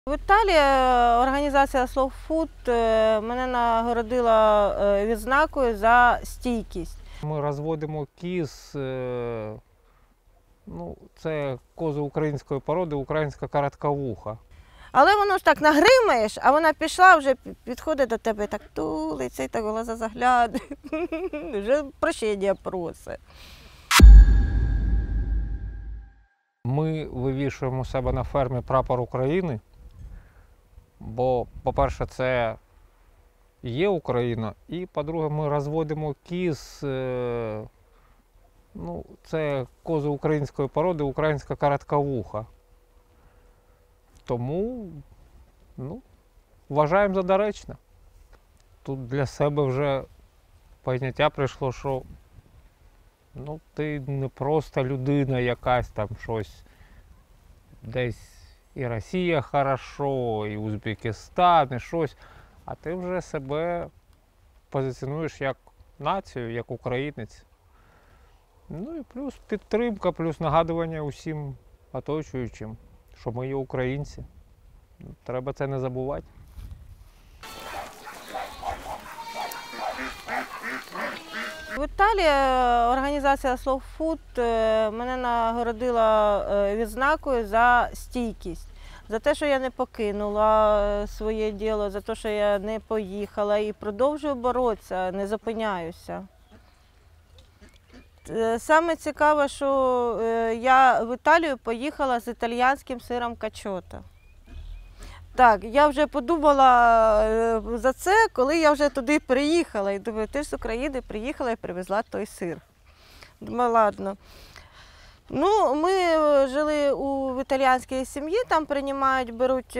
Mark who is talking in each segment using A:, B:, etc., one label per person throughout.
A: В Італії організація Slow Food мене нагородила відзнакою за стійкість.
B: Ми розводимо кіз, це кози української породи, українська коротковуха.
A: Але воно ж так нагримаєш, а вона пішла, вже підходить до тебе і так тулиться, і так глаза заглядає, вже прощення просить.
B: Ми вивішуємо у себе на фермі прапор України, бо, по-перше, це є Україна, і, по-друге, ми розводимо кіз, це кози української породи, українська коротковуха. Тому, вважаємо за доречне. Тут для себе вже поняття прийшло, що ти не просто людина якась там щось, десь і Росія хорошо, і Узбекистан, і щось, а ти вже себе позиціонуєш як націю, як українець. Ну і плюс підтримка, плюс нагадування усім оточуючим, що ми є українці. Треба це не забувати.
A: В Італії організація Slow Food мене нагородила відзнакою за стійкість. За те, що я не покинула своє діло, за те, що я не поїхала і продовжую боротися, не зупиняюся. Саме цікаве, що я в Італію поїхала з італійським сиром качота. Так, я вже подумала за це, коли я вже туди приїхала. І думаю, ти ж з України приїхала і привезла той сир. Думаю, ладно. Ми жили в італійській сім'ї, там приймають, беруть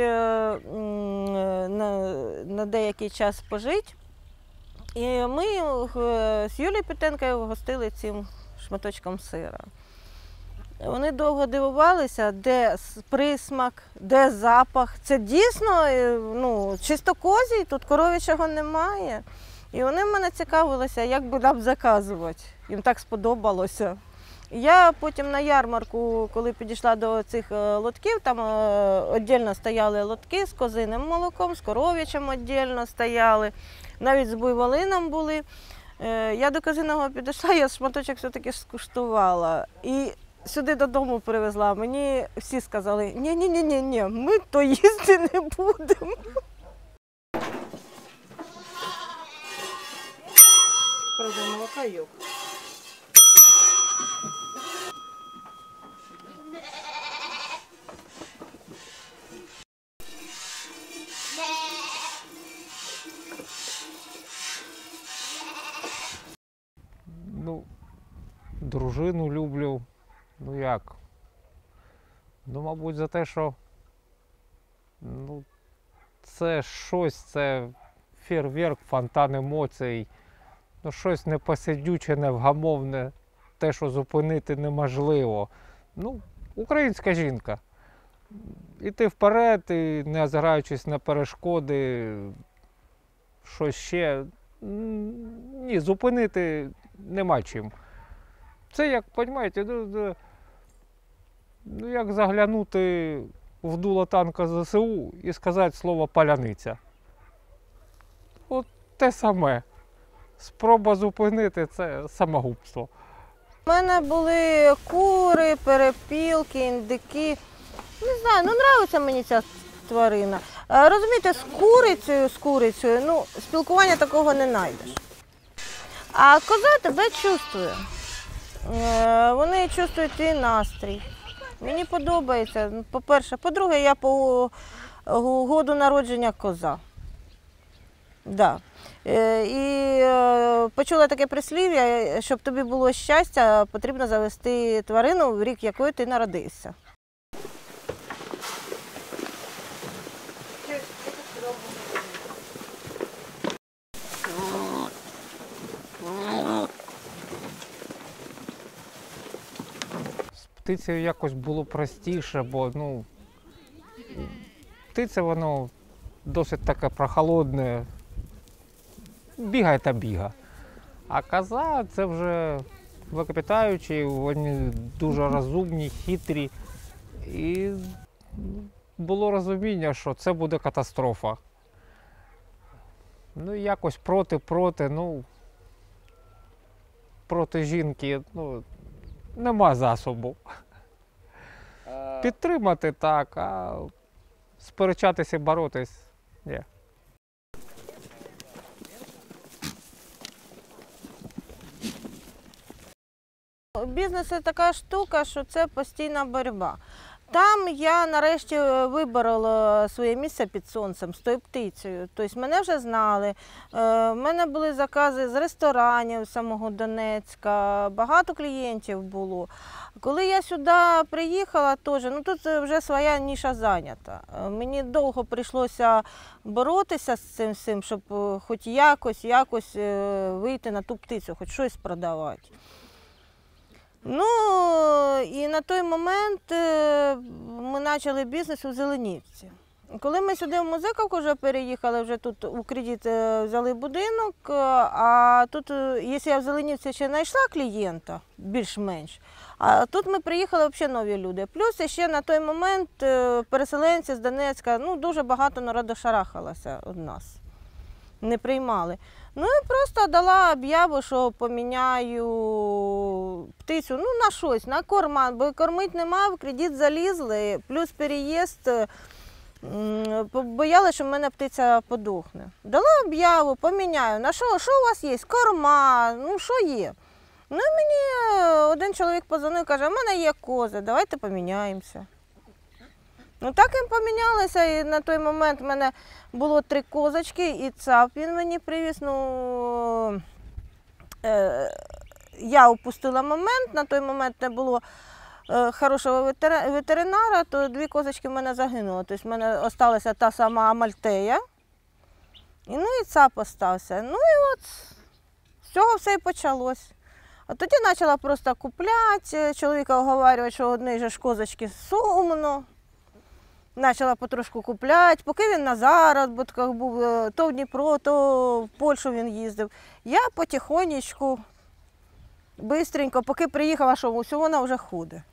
A: на деякий час пожити. І ми з Юлією Петенкою гостили цим шматочком сира. Вони довго дивувалися, де присмак, де запах. Це дійсно чисто козій, тут коров'ячого немає. І вони в мене цікавилися, як би нам заказувати. Їм так сподобалося. Я потім на ярмарку, коли підійшла до цих лотків, там віддільно стояли лотки з козиним молоком, з коров'ячим віддільно стояли, навіть з буйволином були. Я до козиного підійшла, я шматочок все-таки скуштувала. І сюди додому привезла. Мені всі сказали, ні, ми то їсти не будемо. Правда, молока йог.
B: Дружину люблю. Як? Мабуть, за те, що це щось, це фейерверк, фонтан емоцій, щось непосидюче, невгамовне, те, що зупинити неможливо. Українська жінка. Іти вперед, і не озираючись на перешкоди, щось ще. Ні, зупинити нема чим. Це, як, розумієте, як заглянути в дуло танка ЗСУ і сказати слово «паляниця». От те саме. Спроба зупинити – це самогубство.
A: У мене були кури, перепілки, індики. Не знаю, подобається мені ця тварина. Розумієте, з курицею, спілкування такого не знайдеш. А коза тебе чувствує. Вони чувствують твій настрій. Мені подобається, по-перше. По-друге, я по году народження коза. Да. І почула таке прислів'я, щоб тобі було щастя, потрібно завести тварину, в рік якої ти народився.
B: Птицею якось було простіше, бо птиця воно досить таке прохолодне, бігає та біга. А коза це вже млекопитаючі, вони дуже розумні, хитрі і було розуміння, що це буде катастрофа. Ну, і якось проти, ну, проти жінки, ну, нема засобу. Підтримати так, а сперечатися, боротись – ні.
A: Бізнес – це така штука, що це постійна боротьба. Там я нарешті виборола своє місце під сонцем з тою птицею. Тобто мене вже знали, в мене були закази з ресторанів самого Донецька, багато клієнтів було. Коли я сюди приїхала, теж, ну тут вже своя ніша зайнята. Мені довго прийшлося боротися з цим всім, щоб хоч якось вийти на ту птицю, хоч щось продавати. Ну, і на той момент ми почали бізнес у Зеленівці. Коли ми сюди в Музиковку вже переїхали, вже тут у кредит взяли будинок, а тут, якщо я в Зеленівці ще знайшла клієнта, більш-менш, а тут ми приїхали взагалі нові люди. Плюс ще на той момент переселенці з Донецька, ну, дуже багато народу шарахалося від нас, не приймали. Ну і просто дала об'яву, що поміняю птицю, ну на щось, на корма, бо кормити нема, в кредит залізли, плюс переїзд, боялися, що в мене птиця подохне. Дала об'яву, поміняю, на що у вас є? Корма, ну що є? Ну і мені один чоловік подзвонив, каже, в мене є кози, давайте поміняємося. Ну так і помінялися, і на той момент в мене було 3 козочки, і цап він мені привіз. Ну, я упустила момент, на той момент не було хорошого ветеринара, то 2 козочки в мене загинули. Тобто в мене залишилася та сама Амальтея, ну і цап остався. Ну і от з цього все і почалось. А тоді почала просто купляти, чоловіка оговарювати, що одні ж козочки сумно. Почала потрошку купляти, поки він на заробітках був, то в Дніпро, то в Польщу він їздив. Я потихонечку, швидко, поки приїхала, що все, вона вже ходить.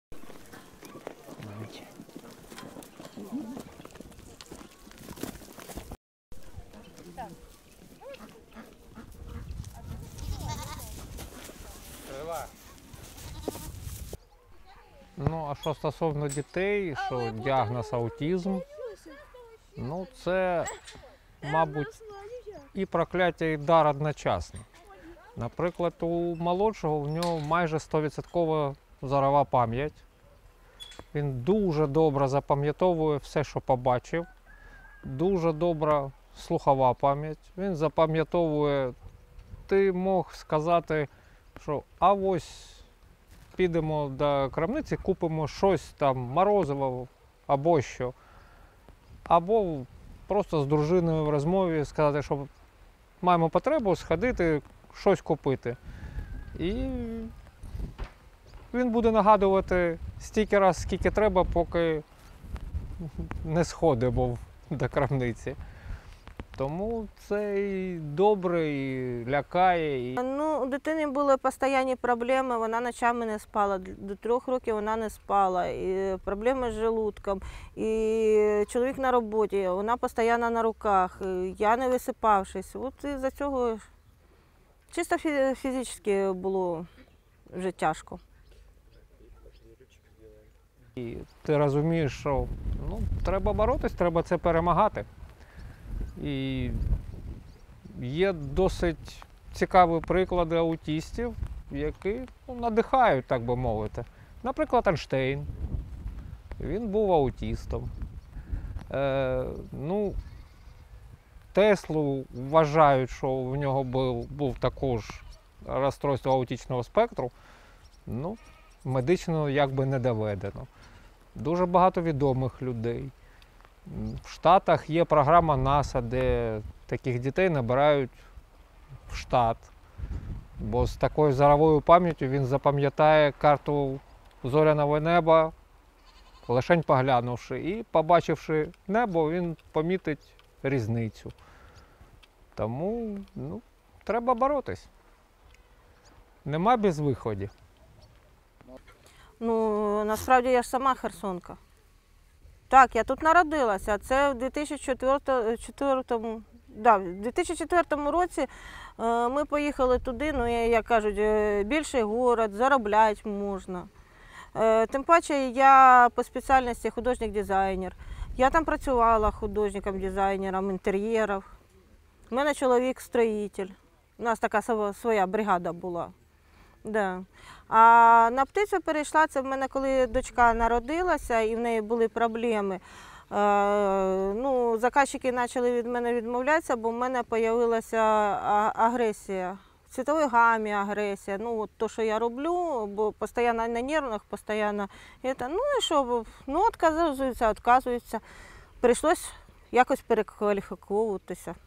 B: Ну, а що стосовно дітей, що діагноз аутизм, ну це, мабуть, і прокляття, і дар одночасно. Наприклад, у молодшого в нього майже 100% зорова пам'ять. Він дуже добре запам'ятовує все, що побачив, дуже добра слухова пам'ять. Він запам'ятовує, ти мог сказати, що а ось підемо до крамниці, купимо щось там, морозиво або що. Або просто з дружиною в розмові сказати, що маємо потребу сходити, щось купити. І він буде нагадувати стільки разів, скільки треба, поки не сходимо до крамниці. Тому це і добре, і лякає.
A: Ну, у дитини були постійні проблеми, вона ночами не спала, до 3 років вона не спала, і проблеми з желудком, і чоловік на роботі, вона постійно на руках, я не висипавшись. От із-за цього чисто фізично було вже тяжко.
B: І ти розумієш, що ну, треба боротись, треба це перемагати. І є досить цікаві приклади аутистів, які надихають, так би мовити. Наприклад, Ейнштейн. Він був аутистом. Теслу вважають, що в нього був також розстройство аутичного спектру. Ну, медично якби не доведено. Дуже багато відомих людей. В Штатах є програма НАСА, де таких дітей набирають в штат. Бо з такою зоровою пам'яттю він запам'ятає карту зоряного неба, лишень поглянувши. І, побачивши небо, він помітить різницю. Тому треба боротись. Нема безвиходів.
A: Ну, насправді я ж сама херсонка. Так, я тут народилася. Це в 2004 році ми поїхали туди, ну, як кажуть, більший город, заробляти можна. Тим паче я по спеціальності художник-дизайнер. Я там працювала художником-дизайнером інтер'єрів. У мене чоловік строїтель. У нас така своя бригада була. Да. А на птицю перейшла, це в мене коли дочка народилася і в неї були проблеми. Ну, заказчики почали від мене відмовлятися, бо в мене з'явилася агресія. В цвітовій гамі агресія. Ну, от то, що я роблю, бо постійно на нервах, постійно. Ну і що, ну, відказуються. Прийшлось якось перекваліфіковуватися.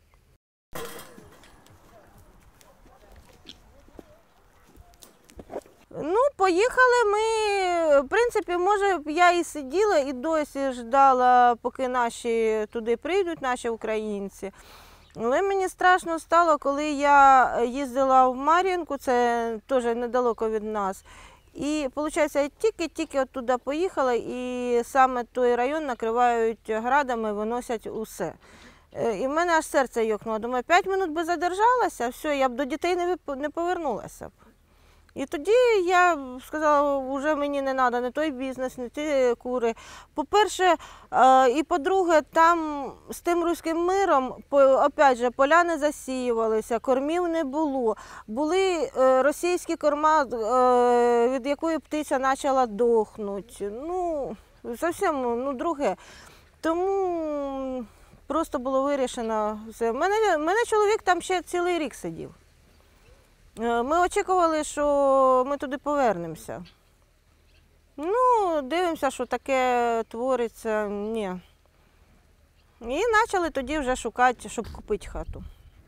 A: Ну, поїхали ми, в принципі, може, я і сиділа, і досі ждала, поки наші туди прийдуть, наші українці. Але мені страшно стало, коли я їздила в Мар'їнку, це теж недалеко від нас. І, виходить, я тільки оттуда поїхала, і саме той район накривають градами, виносять усе. І в мене аж серце йокнуло. Думаю, 5 хвилин би задержалася, все, я б до дітей не повернулася б. І тоді я сказала, вже мені не треба ні той бізнес, ні ті кури. По-перше, і по-друге, там з тим руським миром, опять же, поля не засіювалися, кормів не було. Були російські корма, від якої птиця почала дохнути. Ну, зовсім друге. Тому просто було вирішено все. У мене чоловік там ще цілий рік сидів. Ми очікували, що ми туди повернемося. Ну, дивимося, що таке твориться, ні. І почали тоді вже шукати, щоб купити хату.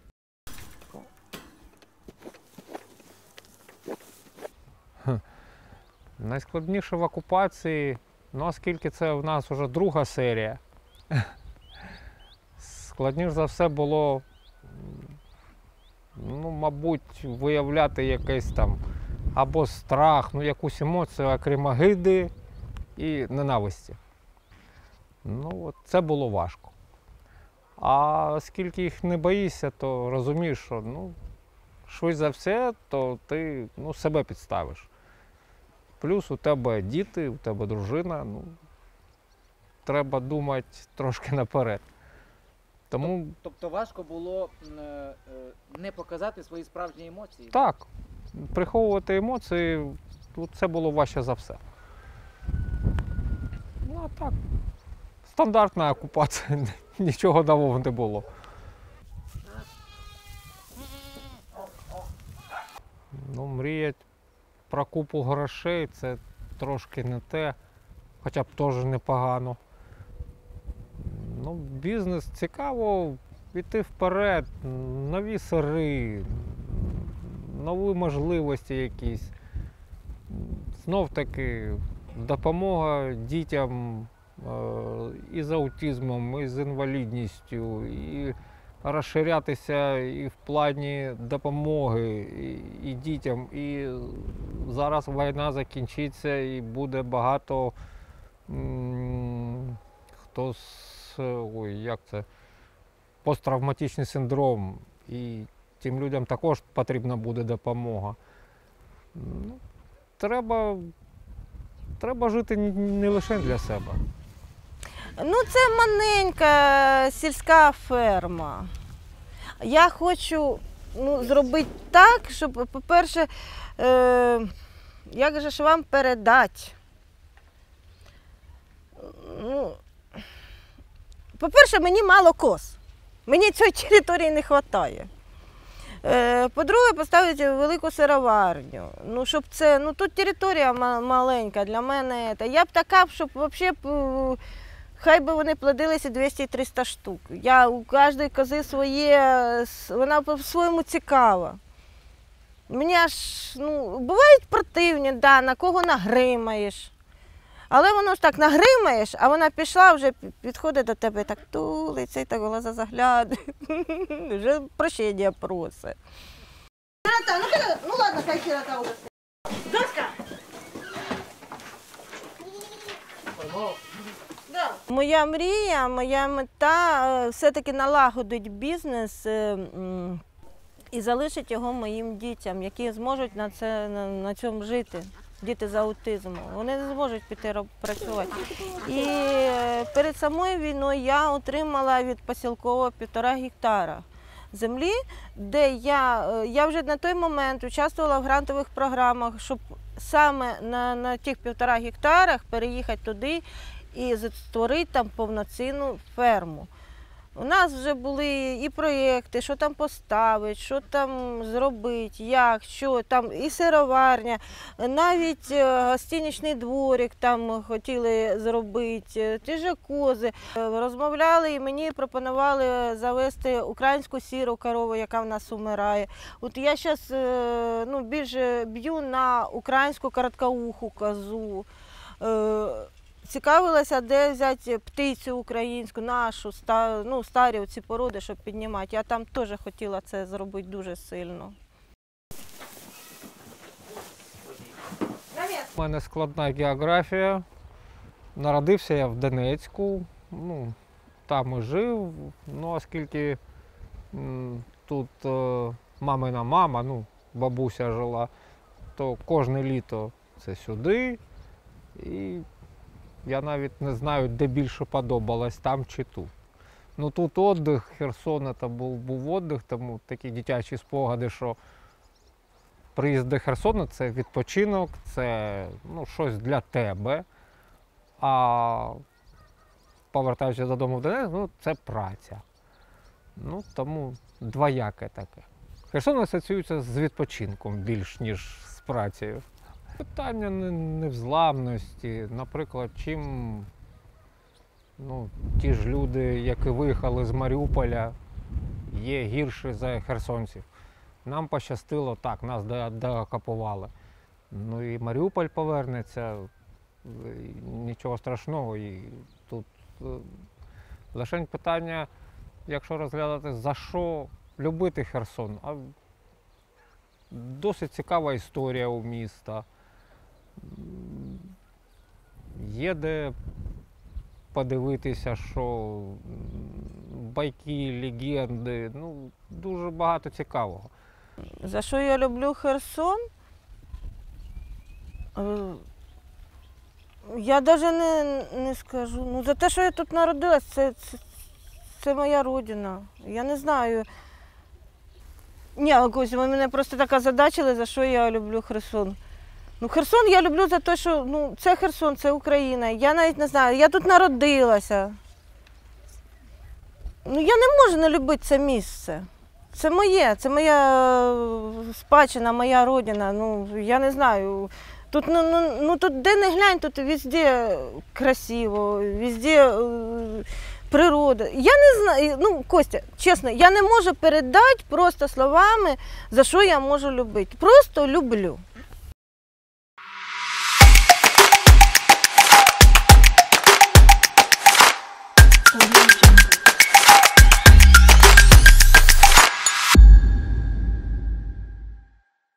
B: Найскладніше в окупації, ну оскільки це в нас вже друга серія, складніше за все було, ну, мабуть, виявляти якийсь там або страх, ну, якусь емоцію, окрім огиди і ненависті. Ну, от це було важко. А оскільки їх не боїшся, то розумієш, що, ну, швидше за все, то ти, ну, себе підставиш. Плюс у тебе діти, у тебе дружина, ну, треба думати трошки наперед. Тому...
C: Тобто важко було не показати свої справжні емоції?
B: Так, приховувати емоції, це було важче за все. Ну а так, стандартна окупація, нічого нового не було. Ну, мріяти про купу грошей – це трошки не те, хоча б теж непогано. Ну, бізнес цікаво йти вперед, нові сири, нові можливості якісь. Знов-таки допомога дітям із аутизмом, і з інвалідністю, і розширятися і в плані допомоги і дітям. І зараз війна закінчиться і буде багато хто посттравматичний синдром, і тим людям також потрібна буде допомога. Ну, треба жити не лише для себе.
A: Ну, це маленька сільська ферма. Я хочу зробити так, щоб, по-перше, як же ж вам передати? Ну, по-перше, мені мало коз. Мені цієї території не вистачає. По-друге, поставити велику сироварню. Ну, щоб це, тут територія маленька для мене. Я б така, щоб взагалі, хай би вони плодилися 200-300 штук. У кожної кози своє, вона по-своєму цікава. Мені аж, бувають противні, на кого нагримаєш. Але воно ж так нагримаєш, а вона пішла, вже підходить до тебе і так тулиться, і так глаза заглядає. Вже прощення просить. Сирота, ну ладно, хай сирота уже. Доска! Да. Моя мрія, моя мета все-таки налагодить бізнес і залишить його моїм дітям, які зможуть на цьому жити. Діти з аутизмом, вони не зможуть піти працювати. І перед самою війною я отримала від посілкового 1,5 гектара землі, де я вже на той момент участвувала в грантових програмах, щоб саме на тих 1,5 гектарах переїхати туди і створити там повноцінну ферму. У нас вже були і проєкти, що там поставити, що там зробити, як, що там, і сироварня, навіть гостиничний дворик там хотіли зробити, ті ж кози. Розмовляли і мені пропонували завести українську сіру корову, яка в нас умирає. От я зараз більше б'ю на українську короткоуху козу. Цікавилася, де взяти птицю українську, нашу, старі ці породи, щоб піднімати. Я там теж хотіла це зробити дуже сильно.
B: У мене складна географія. Народився я в Донецьку, там і жив, оскільки тут мамина мама, бабуся жила, то кожне літо це сюди. І я навіть не знаю, де більше подобалось, там чи тут. Тут відпочинок, Херсон це був відпочинок, тому такі дитячі спогади, що приїзд до Херсону – це відпочинок, це щось для тебе, а повертаючись додому в Донецьк, це праця. Тому двояке таке. Херсон асоціюється з відпочинком більш, ніж з працею. Питання невзламності, наприклад, чим ті ж люди, які виїхали з Маріуполя, є гірші за херсонців. Нам пощастило, так, нас доокупували. І Маріуполь повернеться, нічого страшного. І тут лише питання, якщо розглядати, за що любити Херсон. Досить цікава історія у міста. Є де подивитися, що байки, легенди, дуже багато цікавого.
A: За що я люблю Херсон? Я навіть не скажу. За те, що я тут народилась, це моя родина. Я не знаю. Ні, ось ви мене просто так озадачили, за що я люблю Херсон. Херсон я люблю за те, що це Херсон, це Україна. Я навіть не знаю, я тут народилася. Я не можу не любити це місце. Це моє, це моя спадщина, моя родина. Я не знаю. Тут, тут де не глянь, тут везде красиво, везде природа. Я не знаю, Костя, чесно, я не можу передати просто словами, за що я можу любити. Просто люблю.